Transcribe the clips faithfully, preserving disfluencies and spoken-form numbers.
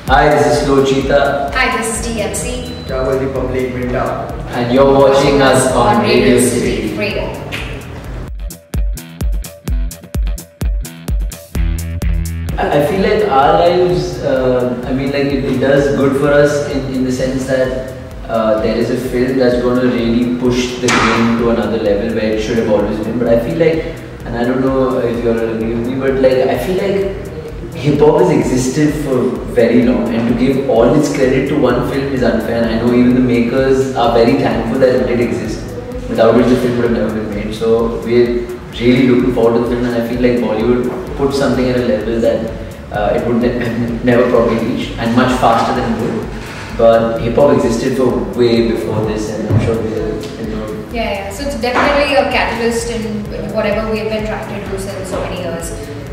Hi, this is Slowcheeta. Hi, this is Dee M C Gully Boy. And you're watching us on Radio City Freedom. I feel like our lives, uh, I mean like it, it does good for us in, in the sense that uh, there is a film that's going to really push the game to another level where it should have always been. But I feel like, and I don't know if you're agree with me, but like I feel like hip hop has existed for very long, and to give all its credit to one film is unfair. And I know even the makers are very thankful that it did exist, without which the film would have never been made. So we're really looking forward to the film, and I feel like Bollywood put something at a level that uh, it would ne never probably reach, and much faster than it would. But hip hop existed for way before this, and I'm sure we'll enjoy. Yeah, yeah. So it's definitely a catalyst in whatever we've been trying to do since so many years.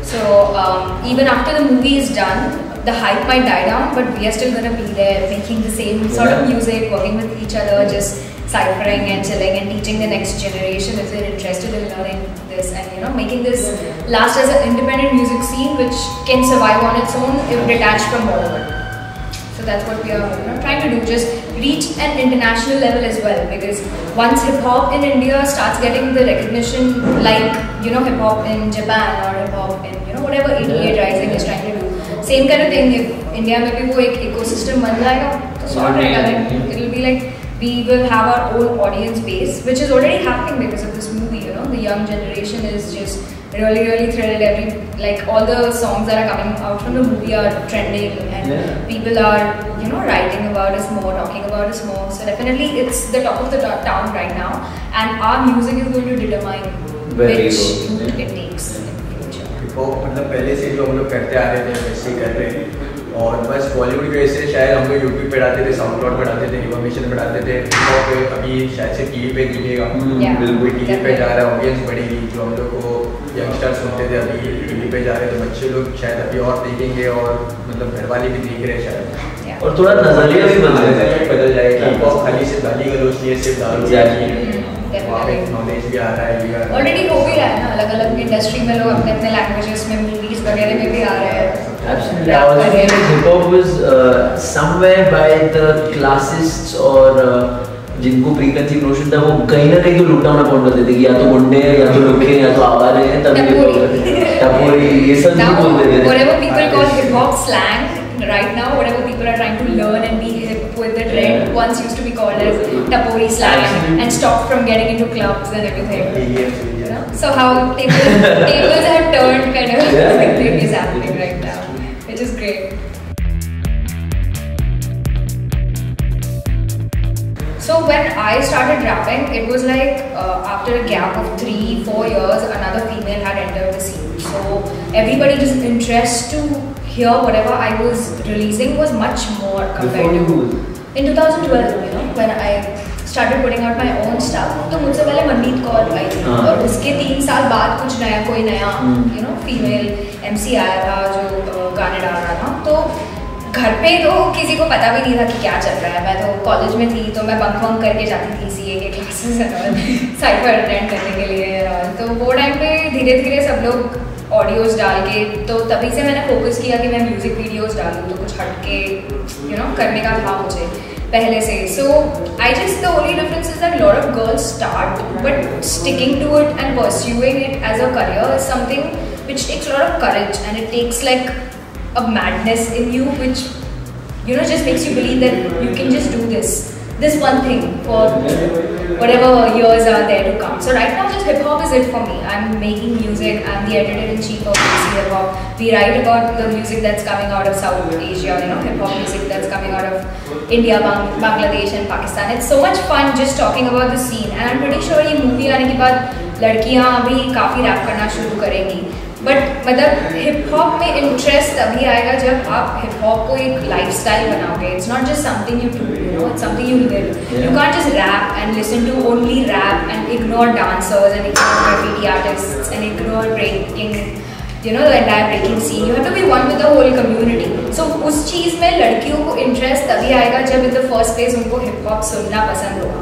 So um, even after the movie is done, the hype might die down, but we are still gonna be there, making the same sort yeah. of music, working with each other, just ciphering and chilling and teaching the next generation if they're interested in learning this, and you know, making this last as an independent music scene which can survive on its own if detached from Bollywood. So that's what we are you know, trying to do, just reach an international level as well, because once hip hop in India starts getting the recognition like you know hip hop in Japan or hip hop in you know whatever eighty-eight Rising is trying to do, same kind of thing. If India maybe wo ek ecosystem ban jayega, to sort like it'll be like we will have our own audience base, which is already happening because of this movie. You know, the young generation is just really really thrilled. Every like all the songs that are coming out from the movie are trending, and yeah. people are you know writing about us more, talking about us more. So definitely it's the top of the town right now, and our music is going to determine Very which good. route it takes in the future. वो मतलब पहले से जो हम लोग करते आ रहे थे वैसे ही कर रहे हैं, और बस बॉलीवुड की वजह से शायद हम लोग यूट्यूब पे डालते थे, साउंड क्लाउड पे डालते थे, इन्फॉर्मेशन पे डालते थे, पे अभी शायद से टीवी पे दिखेगा, बिल्कुल टीवी पे जा रहा है, ऑडियंस बढ़ेगी, जो हम लोग को यंगस्टर सुनते थे अभी टीवी पे जा रहे हैं, तो बच्चे लोग शायद अभी और देखेंगे, और मतलब घर वाले भी देख रहे हैं शायद, और थोड़ा नजरिया भी बदल जाएगा बदल जाएगा हिप हॉप खाली से गाली गलौज नहीं है, सिर्फ दारू वहाँ पे नॉलेज भी आ रहा है, ऑलरेडी हो भी रहा है ना, अलग अलग इंडस्ट्री में लोग अपने अपने लैंग्वेजेस में मूवीज वगैरह में भी आ रहे हैं. Absolutely. I was thinking that hip hop was uh, somewhere by the classists or uh, जिनको preconceived notion था, वो कहीं ना कहीं तो लुक डाउन अपॉन करते थे कि या तो गुंडे हैं या तो लुखे हैं या तो आवारे हैं, तभी टपोरी ये सब भी बोलते थे. Whatever people call hip hop slang right now, whatever people are trying to learn and be hip with the trend, yeah. once used to be called as tapori slang, Absolutely. and stopped from getting into clubs and everything. You know? So how tables, tables have turned kind of yeah. thing is happening right now, which is great. So when I started rapping, it was like uh, after a gap of three, four years, another female had entered the scene. So everybody's interest to hear whatever I was releasing was much more compared to in two thousand twelve, you know, when I started putting out my own stuff. तो मुझसे पहले मनमीत कौर आई थी, और उसके तीन साल बाद कुछ नया कोई नया you know फीमेल एमसी आया था जो गाने डाल रहा था. तो घर पे तो किसी को पता भी नहीं था कि क्या चल रहा है. मैं तो कॉलेज में थी, तो मैं बंक बंक करके जाती थी सीए के क्लासेस और साइफर अटेंड करने के लिए. तो वो टाइम पे धीरे धीरे सब लोग ऑडियोज डाल के, तो तभी से मैंने फोकस किया कि मैं म्यूजिक वीडियोस डालूँ, तो कुछ हट के यू नो करने का था मुझे पहले से. So I just the only difference is that lot of girls start, but sticking to it and pursuing it as a career is something which takes lot of courage, and it takes like a madness in you which you know just makes you believe that you can just do this this one thing for whatever years are there to come. So right now just hip hop is it for me. I'm making music, I'm the editor-in-chief of Hip Hop. We write about the music that's coming out of South Asia, you know, hip hop music that's coming out of India, Bang Bangladesh and Pakistan. It's so much fun just talking about the scene, and I'm pretty sure ये movie आने के बाद लड़कियाँ भी काफ़ी rap करना शुरू करेंगी. बट मतलब हिप हॉप में इंटरेस्ट तभी आएगा जब आप हिप हॉप को एक लाइफस्टाइल बनाओगे. It's not just something you do, you know, it's something you live. You can't just rap and listen to only rap and ignore dancers and ignore graffiti artists and ignore breaking you know the entire breaking scene. You have to be one with the whole community. So उस चीज़ में लड़कियों को interest तभी आएगा जब in the first place उनको hip hop सुनना पसंद होगा.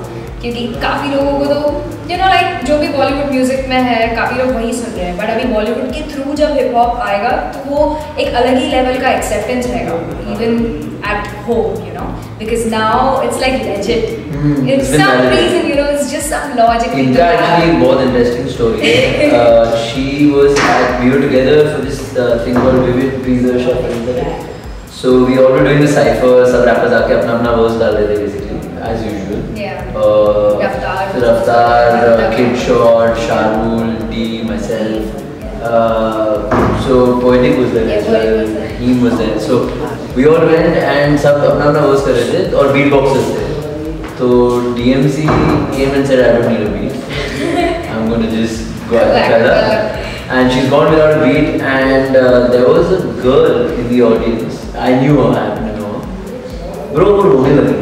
क्योंकि काफ़ी लोगों को तो यू नो लाइक जो भी बॉलीवुड म्यूजिक में है काफ़ी लोग वही सुन रहे हैं, बट अभी बॉलीवुड के थ्रू जब हिप हॉप आएगा तो वो एक अलग ही लेवल का एक्सेप्टेंस रहेगा even at home, you know, because now it's like legend. It's some reason, you know, it's just some logic. Minta actually बहुत interesting story है. uh, she was at, we were together for this uh, thing called Vivid Breather Shuffle. So we all were doing the cipher. सब rappers आके अपना अपना verse डाल देते basically as usual. Yeah. Uh, Raftar. Raftar, uh, Kid Shot, Sharul, Dee, myself. Uh, so Poetic was there yeah, as well. He was there. So we all went and सब अपना अपना verse कर रहे थे और beatboxers थे. So D M C came and said, I don't need a beat. I'm going to just go a cappella. And she's gone without a beat. And uh, there was a girl in the audience. I knew her, I happened to know her. Bro, वो रोने लगी.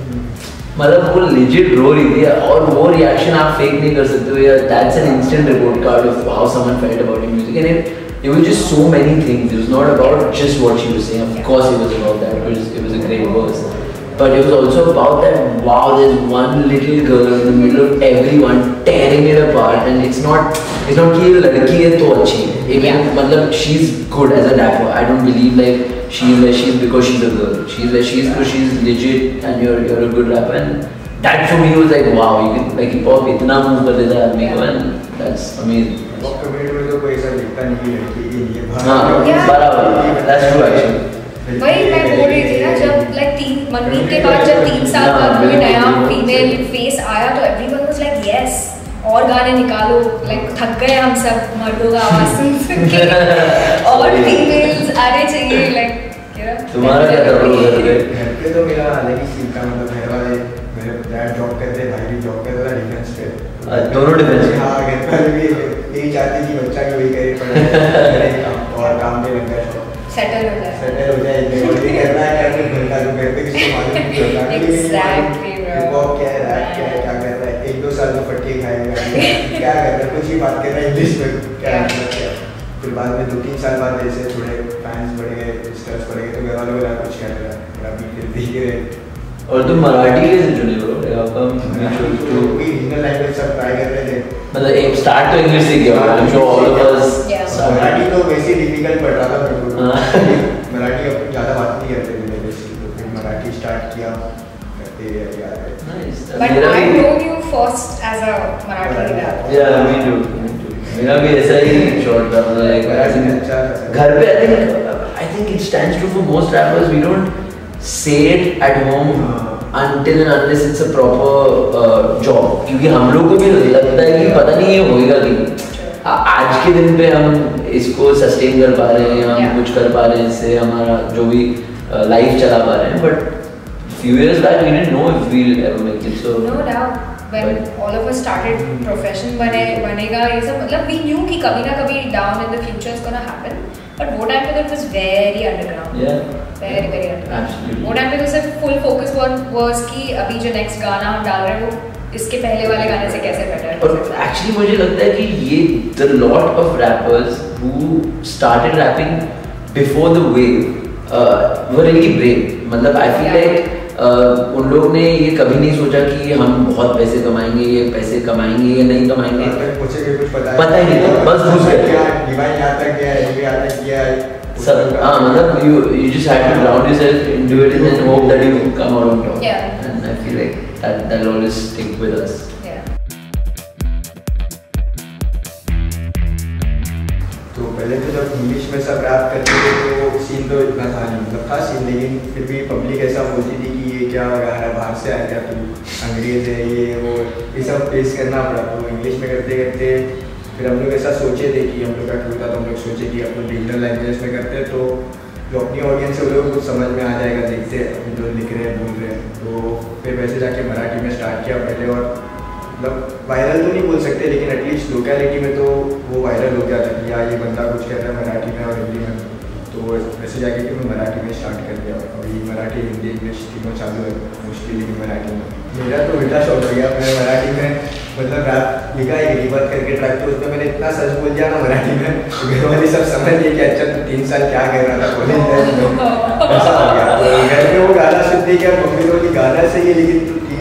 मतलब वो legit रो रही थी और वो reaction आप fake नहीं कर सकते हो यार. That's an instant report card of how someone felt about your music. And it, it was just so many things. It was not about just what she was saying. Of course it was about that. It was, it was a great verse. But it was also about that, wow, there's one little girl in the middle of everyone tearing it apart, and it's not, it's not कि ये लड़की है तो अच्छी है. Even मतलब she's good as a rapper. I don't believe like she's where she is because she's a girl. She's where she is because she's legit and you're you're a good rapper. And that for me was like wow, you can like hip hop इतना move कर देता है आदमी को, and that's amazing. Hip hop community में तो कोई ऐसा दिखता नहीं है लड़की के लिए. हाँ, बराबर. That's true actually. वही मैं बोल रही थी ना, जब लाइक तीन मनमीत के बाद जब तीन साल बाद कोई नया फीमेल फेस आया तो एवरीवन वाज लाइक यस, और गाने निकालो, लाइक थक गए हम सब मर्दों का आवाज सुन सुन के और फीमेल्स आने चाहिए. लाइक तुम्हारा क्या कर रहे हो घर पे? तो मेरा अलग ही सीन था. मतलब घर वाले, मेरे डैड जॉब करते हैं, भाई भी जॉब करता था डिफेंस पे. दोनों डिफेंस. हाँ, घर वाले भी यही चाहते कि बच्चा भी वही करे, पढ़ाई और काम पे लग गया, सेटल हो जाए सेटल हो जाए. ये करना है क्या फिर घर का जो घर पे किसी को मालूम नहीं होता एग्जैक्टली हिप हॉप क्या है, रैप क्या है, क्या कर रहा है. एक दो साल में फटके खाएगा, क्या कर रहा है, कुछ ही बात कर रहा है इंग्लिश में, क्या मतलब क्या. फिर बाद में दो तीन साल बाद ऐसे थोड़े फैंस बढ़ गए, स्टर्स बढ़ गए, तो घर वालों को लगा कुछ क्या कर रहा है, अभी फिर देख रहे. और तुम मराठी कैसे चुने ब्रो? तो रीजनल लैंग्वेज सब ट्राई कर रहे थे. मतलब एक स्टार्ट तो इंग्लिश से किया. I am sure all of us. Marathi तो वैसे डिफिकल्ट पड़ रहा था मेरे को. मराठी अब ज़्यादा बात नहीं करते थे बेसिकली, तो फिर मराठी स्टार्ट किया करते यार. Nice. But I know you first as a Marathi rapper. Yeah me to. मेरा भी ऐसा ही शॉर्ट था. लाइक घर पे I think I think it stands true for most rappers. We don't say it at home until and unless it's a proper uh, job. क्योंकि हम लोग को भी लगता है कि पता नहीं ये होएगा कि आज के दिन पे हम इसको सस्टेन कर पा रहे हैं, हम yeah. कुछ कर पा रहे हैं, इससे हमारा जो भी लाइफ uh, चला पा रहे हैं. But few years back we didn't know if we'll ever make it. So no doubt when but, all of us started profession बने बनेगा ये सब, मतलब we knew कि कभी ना कभी down in the future is gonna happen. But वो टाइम पे तो it was very underground. Yeah. Very very underground. Absolutely. वो टाइम पे तो सिर्फ full focus was was कि अभी जो next गाना हम डाल रहे हैं वो इसके पहले वाले गाने से कैसे better है. और actually मुझे लगता है कि ये the lot of rappers who started rapping before the wave uh, were really brave. मतलब I feel yeah. like Uh, उन लोग ने ये कभी नहीं सोचा कि हम बहुत पैसे कमाएंगे, ये पैसे कमाएंगे या नहीं कमाएंगे. कुछ पता, पता ही नहीं था, बस घुस गए. सब हाँ मतलब you you just had to ground yourself into it and hope that you come out on top. Yeah. And I feel like that that'll always stick with us. तो पहले तो जब इंग्लिश में सब रैप करते थे तो सीन तो इतना था नहीं, मतलब था सीन, लेकिन फिर भी पब्लिक ऐसा बोलती थी कि ये क्या गा रहा है, बाहर से आ गया तू, अंग्रेज है ये वो, ये सब फेस करना पड़ा. तो इंग्लिश में करते करते फिर हम लोग ऐसा सोचे थे कि हम लोग का टूर था, तो हम लोग सोचे कि अपने रीजनल लैंग्वेज में करते तो जो अपनी ऑडियंस है वो लोग कुछ समझ में आ जाएगा, देखते अपने जो लिख रहे हैं बोल रहे हैं. तो फिर वैसे जाके मराठी में स्टार्ट किया पहले, और मतलब वायरल तो नहीं बोल सकते लेकिन एटलीस्ट लोकेलिटी में तो वो वायरल हो गया था कि यार ये बंदा कुछ कहता है मराठी में और हिंदी में. तो वैसे जाके कि मैं मराठी में स्टार्ट कर दिया. अभी मराठी हिंदी इंग्लिश तीनों चालू है मोस्टली, लेकिन मराठी में मेरा तो उल्टा शौक हो गया. मैं मराठी में मतलब रैप लिखा एक रिवर्ट करके ट्रैक, तो उसमें मैंने इतना सच बोल दिया ना मराठी में, घर वाले सब समझ गए कि अच्छा तो तीन साल क्या कर रहा था कॉलेज में. ऐसा हो गया. घर में वो गाना सुनते क्या मम्मी बोली गाना सही है लेकिन तू तीन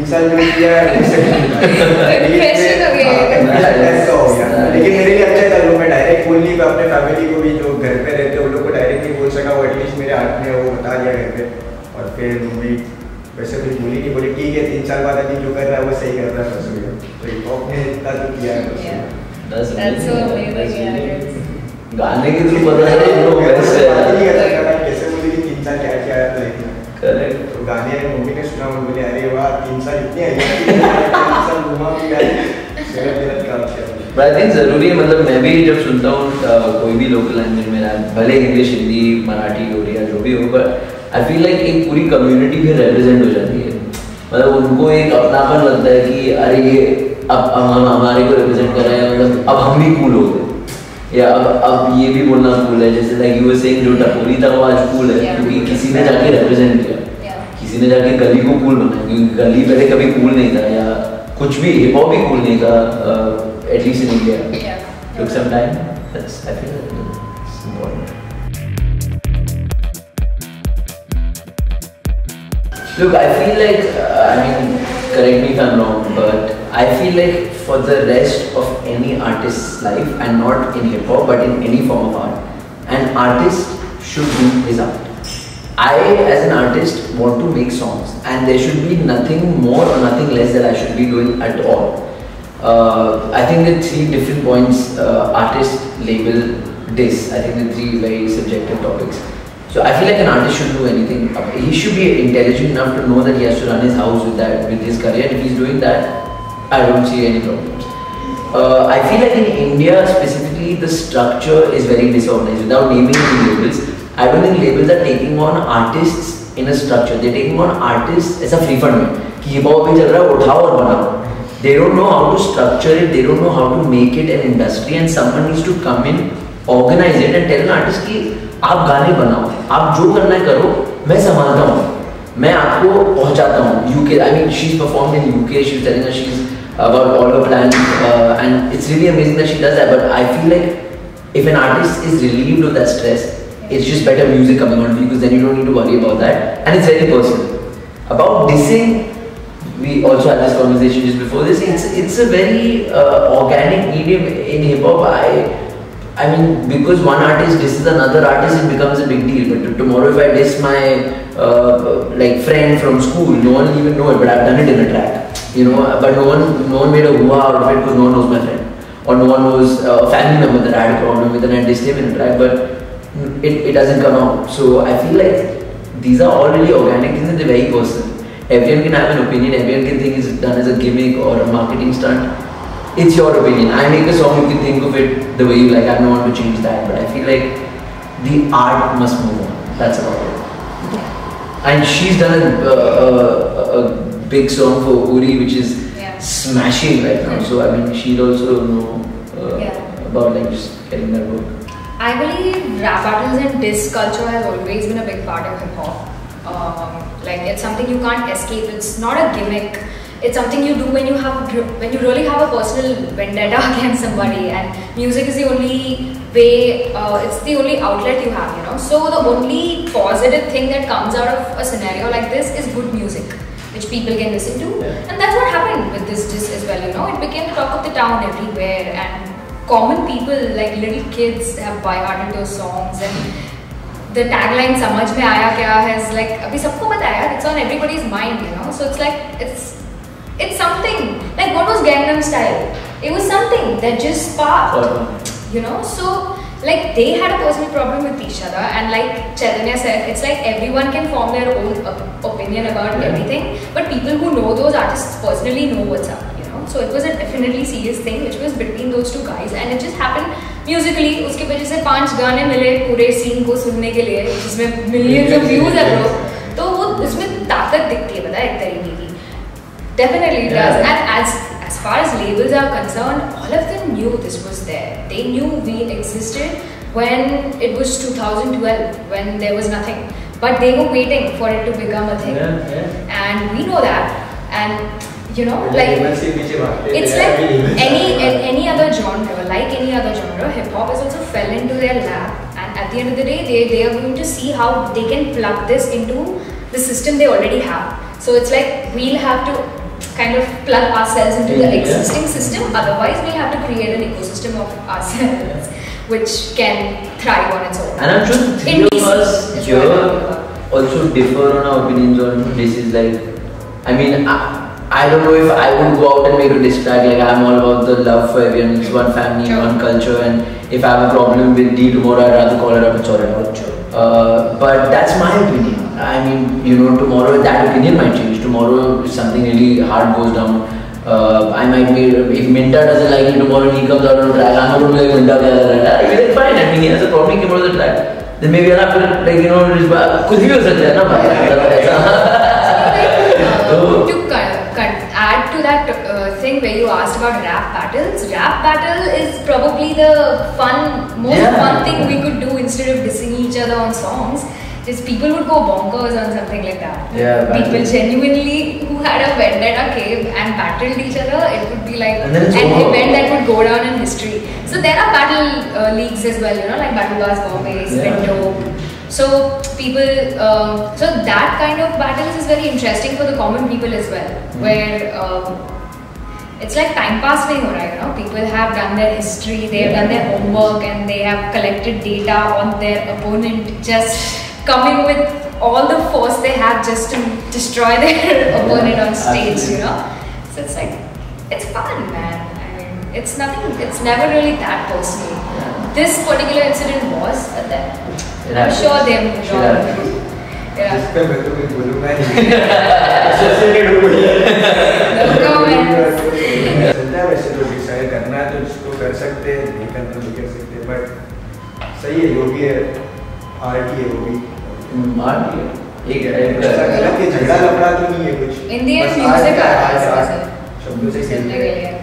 साल जो किया Impression हो गया ऐसा हो गया लेकिन मेरे लिए अच्छा था लोग मैं डायरेक्ट बोल नहीं अपने फैमिली को भी जो घर पे रहते उन लोग को डायरेक्ट नहीं बोल सका वो एटलीस्ट मेरे हाथ में वो बता दिया घर पे और फिर मम्मी वैसे कुछ बोली नहीं बोली ठीक है तीन साल बाद अभी जो कर रहा है वो सही कर रहा है बस तो हिप हॉप ने इतना जो किया है That's That's so amazing. amazing, yeah. गाने की तो पता है लोग वैसे नहीं कर सकता मैं कैसे बोली कि तीन साल क्या क्या है लाइफ में करेक्ट तो गाने मम्मी ने सुना और बोले अरे वाह तीन साल इतने हैं तीन साल घुमा भी गए मेरा मेरा काम किया बट आई थिंक जरूरी है मतलब मैं भी जब सुनता हूँ uh, कोई भी लोकल लैंग्वेज में रैप भले इंग्लिश हिंदी मराठी उड़िया जो भी हो बट आई फील लाइक एक पूरी कम्युनिटी भी रिप्रेजेंट हो जाती है मतलब उनको एक अपनापन लगता है कि अरे ये अब हम हमारे को रिप्रेजेंट कर रहे हैं मतलब अब हम भी कूल हो गए या अब अब ये भी बोलना कूल है जैसे लाइक यू वर सेइंग जो टपोरी था वो आज कूल है क्योंकि किसी ने जाके रिप्रेजेंट किया किसी ने जाके गली को कूल बनाया क्योंकि गली पहले कभी कूल नहीं था या कुछ भी हिप हॉप भी कूल नहीं था at least in India took some time that's I feel it's important look I feel like uh, I mean correct me if I'm wrong but I feel like for the rest of any artist's life and not in hip hop but in any form of art an artist should do his art I as an artist want to make songs and there should be nothing more or nothing less that I should be doing at all uh, I think the three different points uh, artist label diss I think the three very subjective topics so I feel like an artist should do anything he should be intelligent enough to know that he has to run his house with that with his career if he's doing that I don't see any problems. Uh, I feel like in India specifically the structure is very disorganized. Without naming any labels, I don't think labels are taking on artists in a structure. They're taking on artists as a free fund में कि hip hop भी चल रहा है उठाओ और बनाओ. They don't know how to structure it. They don't know how to make it an industry and someone needs to come in, organize it and tell an artist कि आप गाने बनाओ, आप जो करना है करो, मैं संभालता हूँ. मैं आपको पहुँचाता हूँ. U K, I mean she's performed in U K. She's telling us she's about all her plans uh, and it's really amazing that she does that but I feel like if an artist is relieved of that stress it's just better music coming on because then you don't need to worry about that and it's very personal about dissing we also had this conversation just before this it's it's a very uh, organic medium in hip hop I I mean because one artist disses another artist it becomes a big deal but tomorrow if I diss my uh, like friend from school no one will even know it but I've done it in a track you know, but no one, no one made a hoo-ha out of it because no one knows my friend, or no one knows uh, a family member that I had a problem with and I dissed him in a track, but it, it doesn't come out. So I feel like these are all really organic things and they're very personal. Everyone can have an opinion, everyone can think it's done as a gimmick or a marketing stunt. It's your opinion. I make a song, you can think of it the way you like. I don't want to change that, but I feel like the art must move on. That's about it. And she's done a, uh, a, a big song for Uri which is yeah. smashing right now so I mean she'd also know uh, yeah. about like just getting that work. I believe rap battles and diss culture has always been a big part of hip hop um, like it's something you can't escape it's not a gimmick it's something you do when you have when you really have a personal vendetta against somebody and music is the only way uh, it's the only outlet you have you know so the only positive thing that comes out of a scenario like this is good music which people can listen to yeah. and that's what happened with this disc as well you know it became the talk of the town everywhere and common people like little kids have by-hearted those songs and the tagline samajh mein aaya kya has like abhi sabko pata hai it's on everybody's mind you know so it's like it's it's something like what was Gangnam Style it was something that just sparked you know so like they had a personal problem with each other and like Chaitanya said it's like everyone can form their own op opinion about yeah. everything but people who know those artists personally know what's up you know so it was a definitely serious thing which was between those two guys and it just happened musically uske वजह से पांच गाने मिले पूरे scene को सुनने के लिए जिसमें millions of views है bro तो वो उसमें ताकत दिखती है पता है एक तरीके की definitely it does and as As far as labels are concerned, all of them knew this was there. They knew we existed when it was two thousand twelve, when there was nothing. But they were waiting for it to become a thing. Yeah, yeah. And we know that. And you know, like it's like any any other genre, like any other genre, hip hop has also fell into their lap. And at the end of the day, they they are going to see how they can plug this into the system they already have. So it's like we'll have to. kind of plug ourselves into yeah. the existing system. Otherwise, we'll have to create an ecosystem of ourselves which can thrive on its own. And I'm sure the three of us here also differ on our opinions on basis like, I mean, I, I don't know if I would go out and make a diss track. Like, I'm all about the love for everyone. It's one family, sure. one culture, and if I have a problem with Dee tomorrow, I'd rather call her up and sort it out. Sure. Uh, but that's my opinion. I mean, you know, tomorrow that opinion might change. Tomorrow, if something really hard goes down, uh, I might be, if Minta doesn't like me tomorrow and he comes out on the track, I'm not going to be like, Minta, I'll be like, fine. I mean, he has a problem, he came out on the track. Then maybe I'll have to, like, you know, just, कुछ भी हो सकता है ना भाई. To add to that uh, thing where you asked about rap battles, rap battle is probably the fun, most yeah. fun thing we could do instead of dissing each other on songs. Just people would go bonkers on something like that. Yeah, people genuinely who had a vendetta cave and battled each other, it would be like and an over. event that would go down in history. So there are battle uh, leagues as well, you know, like Battle Bars Bombay, Spinto. Yeah. So people, um, so that kind of battles is very interesting for the common people as well, mm. where um, it's like time pass nahi ho raha hai, you know. People have done their history, they have done their homework, and they have collected data on their opponent, just coming with all the force they have just to destroy their opponent on stage, you know. So it's like, it's fun, man. I mean, it's nothing, it's never really that personal. Yeah. This particular incident was, but then I'm sure they moved on. Yeah. No comments. चलता है वैसे तो decide करना है तो इसको कर सकते हैं, नहीं करना तो कर सकते हैं, बट सही है, जो भी है आर्ट ही है वो भी आर्ट ही है, एक ऐसा गलत कि झगड़ा लफड़ा तो नहीं है कुछ, in the end music art शब्दों से खेलने के लिए.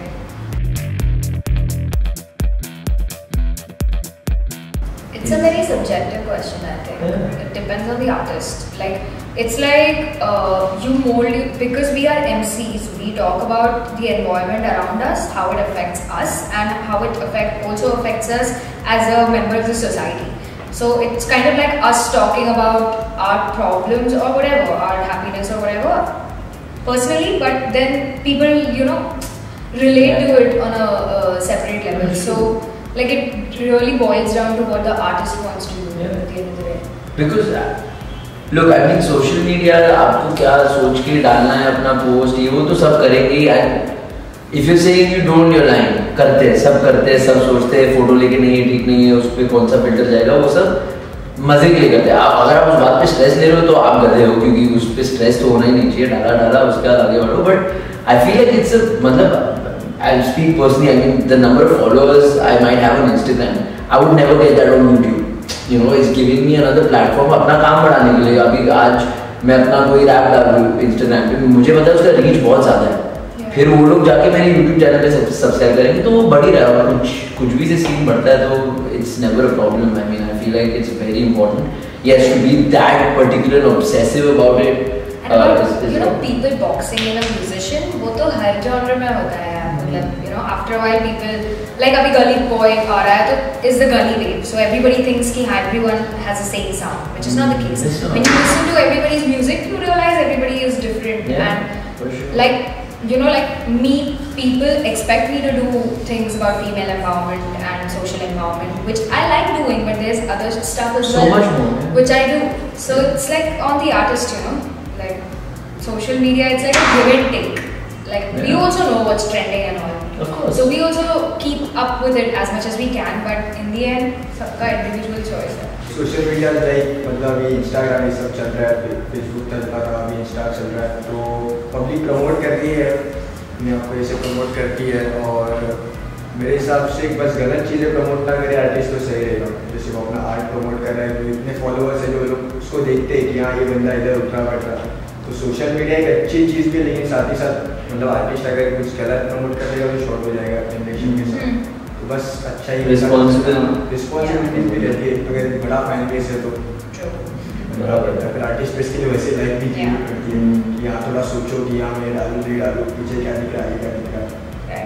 It's a very subjective question, I think. Yeah. It depends on the artist. Like, it's like uh, you mold, you, because we are M Cs, we talk about the environment around us, how it affects us, and how it affect also affects us as a member of the society. So it's kind of like us talking about our problems or whatever, our happiness or whatever, personally, but then people, you know, relate yeah. to it on a, a separate level. So, like, it really boils down to what the artist wants to do yeah. at the end of the day. Because, uh, look, I mean, social media, आपको क्या सोच के डालना है अपना post, ये वो तो सब करेंगे ही. And if you're saying you don't, you're lying. करते हैं, सब करते हैं, सब सोचते हैं, फोटो लेके नहीं है, ठीक नहीं है, उस पर कौन सा फिल्टर जाएगा, वो सब मजे के लिए करते हैं. आप अगर आप उस बात पे स्ट्रेस ले रहे हो तो आप गधे हो, क्योंकि उस पर स्ट्रेस तो होना ही नहीं चाहिए. डाला डाला उसके बाद आगे बढ़ो. But I feel like it's मतलब I'll speak personally, I mean, the number of followers I might have on Instagram, I would never get that on YouTube. You know, it's giving me another platform अपना काम बढ़ाने के लिए. अभी आज मैं अपना कोई रैप डालूँ Instagram पे, मुझे पता है उसका रीच बहुत ज़्यादा है. yeah. फिर वो लोग जाके मेरे YouTube चैनल पे सब्सक्राइब करेंगे तो वो बढ़ ही रहा है. और कुछ कुछ भी से सीन बढ़ता है तो it's never a problem. I mean, I feel like it's very important. Yes, to be that particular and obsessive about it. And about, uh, is, is you know, people boxing in a musician, वो तो हर genre में होता है. You know, after a while, people like अभी Gully Boy आ रहा है तो is the Gully wave. So everybody thinks कि everyone has the same sound, which is not the case. When you listen to everybody's music, you realize everybody is different. Yeah, and for sure. like you know, like me, people expect me to do things about female empowerment and social empowerment, which I like doing, but there's other stuff as so well, much more, yeah. which I do. So it's like on the artist, you know, like social media, it's like a give and take. Like yeah. we also know what's trending and all. Of course. So we also keep up with it as much as we can, but in the end, सबका individual choice है. Social media like मतलब अभी Instagram ये सब चल रहा है, Facebook चलता रहा, अभी Insta चल रहा है, तो पब्लिक प्रमोट करती है, अपने आप को ऐसे प्रमोट करती है, और मेरे हिसाब से बस गलत चीज़ें प्रमोट ना करे आर्टिस्ट तो सही रहेगा. जैसे वो अपना आर्ट प्रमोट कर रहा है, तो इतने फॉलोअर्स है जो लोग उसको देखते हैं कि हाँ ये बंदा इधर उठा बैठ रहा है. तो सोशल मीडिया एक अच्छी चीज़ भी है, लेकिन साथ ही साथ मतलब आर्टिस्ट अगर कुछ गलत प्रमोट कर देगा तो शॉर्ट हो जाएगा जनरेशन के साथ. तो बस अच्छा ही रिस्पॉन्सिबिलिटी भी रहती है. अगर बड़ा फैन बेस है तो बड़ा पड़ता है. फिर आर्टिस्ट बेस के लिए वैसे लाइफ भी चीज करती है कि यहाँ थोड़ा सोचो कि यहाँ मैं डालूँ नहीं डालूँ, पीछे क्या दिख रहा है क्या दिख रहा है.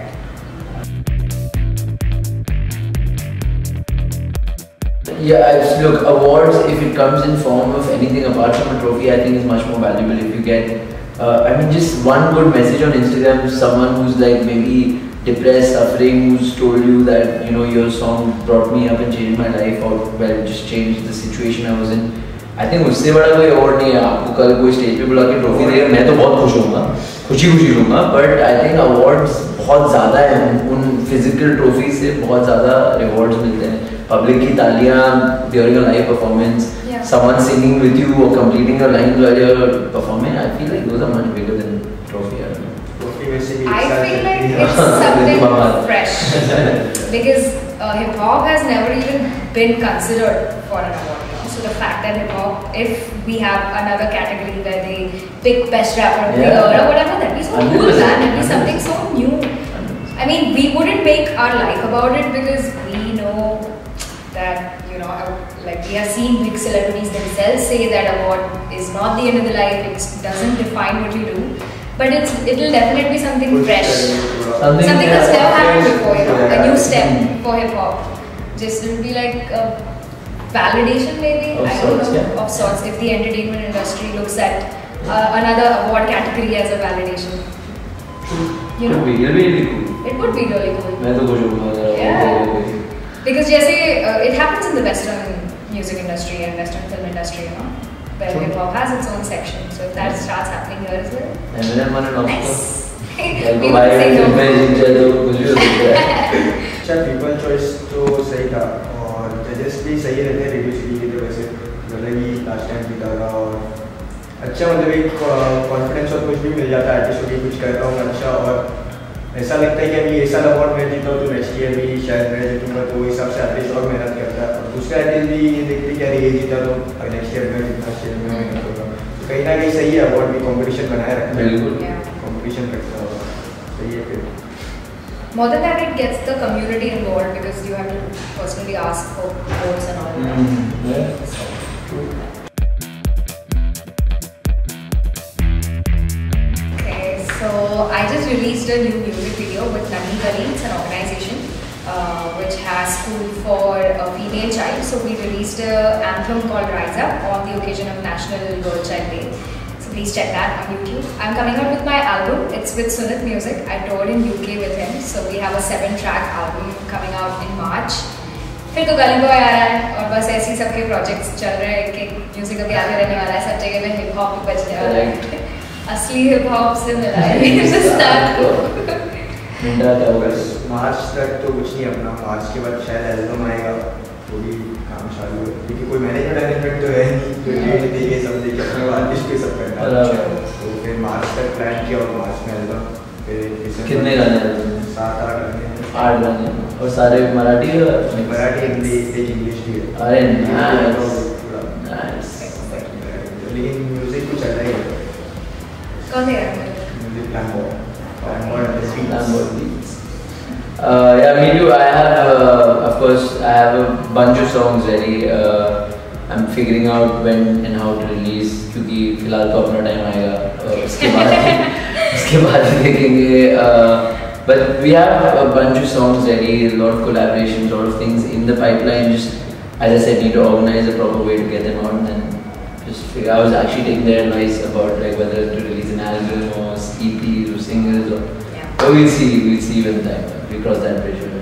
Yeah, it's, look, awards, if it comes in form of anything apart from a trophy, I think is much more valuable. If you get uh, I mean, just one good message on Instagram, someone who's like maybe depressed, suffering, who's told you that, you know, your song brought me up and changed my life, or well, just changed the situation I was in. I think उससे बड़ा कोई award नहीं है. आपको कल कोई stage पे बुला के ट्रॉफी देगा, मैं तो बहुत खुश होऊंगा, खुशी खुशी लूँगा. बट आई थिंक अवार्ड्स बहुत ज़्यादा हैं, उन फिजिकल ट्रॉफी से बहुत ज़्यादा रिवॉर्ड्स मिलते हैं. पब्लिक की तालियाँ during a live performance, someone singing with you or completing your lines while you're performing. I feel like those are much bigger than trophy. I don't know. I feel like it's something fresh because uh, hip hop has never even been considered for an award. You know? So the fact that hip hop, if we have another category where they pick best rapper of the year or whatever, that'd be so cool, man. That'd be something so new. I mean, we wouldn't make our life about it because we know that, you know, like we have seen big celebrities themselves say that award is not the end of the life. It doesn't define what you do. But it's it'll definitely be something fresh, something, something that's never happened before. You know, a new step for hip hop. Just it'll be like a validation, maybe. Of I sorts, don't know, yeah. of sorts. If the entertainment industry looks at uh, another award category as a validation, you know, it'll be, it'll be really cool. It would be really cool. मैं तो खुश होऊंगा. Yeah. Because जैसे uh, it happens in the Western music industry and Western film industry, you know. Where hip hop has its own section, so if that starts happening here as well. Eminem won an Oscar. Nice. We would say no. अच्छा people choice तो सही था और जजेस भी सही रहते हैं रिव्यूज के लिए. तो वैसे मतलब कि लास्ट टाइम जीता था और अच्छा मतलब एक कॉन्फिडेंस और कुछ भी मिल जाता है आर्टिस्ट को कुछ कर रहा हूँ अच्छा. और ऐसा लगता है कि अभी ये साल अवार्ड मैं जीता हूँ तो नेक्स्ट ईयर भी शायद मैं जीतूंगा. तो वो हिसाब से आर्टिस्ट और मेहनत करता है और दूसरे आर्टिस्ट भी ये देखते कि अरे ये जीता तो नेक्स्ट ईयर में जितना ईयर में मेहनत होगा. तो कहीं ना कहीं सही है अवार्ड भी कॉम्पिटिशन बनाए रखना है. बिल्कुल कॉम्पिटिशन करता होगा सही है. फिर More than that, it gets the community involved because you have to personally ask for votes and all that. Mm-hmm. Yeah. So, true. So I just released a new music video with Gully Boy. It's an organization uh, which has school for a female child. So we released an anthem called Rise Up on the occasion of National Girl Child Day. So please check that on YouTube. I'm coming out with my album. It's with Sunit Music. I toured in U K with him. So we have a seven-track album coming out in March. फिर तो गली boy आ रहा है और बस ऐसे ही सबके projects चल रहे हैं. एक म्यूजिक अभी आगे रहने वाला है. सब जगह में हिप हॉप भी बजने वाला है. असली हिप हॉप से मिला है स्टार्ट को. मिंटा क्या होगा मार्च तक तो कुछ नहीं अपना. मार्च के बाद शायद एल्बम आएगा तो भी काम चालू है क्योंकि कोई मैनेजमेंट मैनेजमेंट तो है नहीं. तो ये देखिए सब देखिए अपने आर्टिस्ट पे सब करना है. तो फिर मार्च तक प्लान किया और मार्च में एल्बम. फिर कितने गाने हैं? सात आठ गाने हैं. आठ गाने और सारे मराठी मराठी हिंदी एक इंग्लिश भी है. अरे नाइस. लेकिन म्यूजिक कुछ अलग है. कौन दे रहा है? Music plan board. Plan board and the beats. Plan board beats. Uh, yeah, me too. I have, uh, of course, I have a bunch of songs ready. Uh, I'm figuring out when and how to release क्योंकि फिलहाल तो अपना time आएगा. uh, उसके बाद उसके बाद देखेंगे. uh, But we have a bunch of songs ready, a lot of collaborations, a lot of things in the pipeline. Just as I said, need to organize a proper way to get them out and then just figure. I was actually taking their advice about like whether to release an album or E Ps or singles or. Yeah. But we'll see. We'll see when time we cross that bridge.